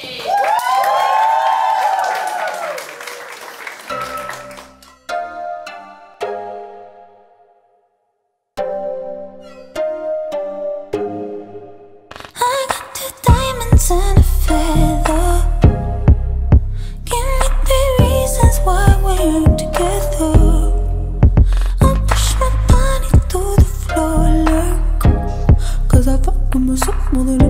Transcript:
I got two diamonds and a feather. Give me 3 reasons why we're together. I'll push my body to the floor like, 'cause I fuck with myself more than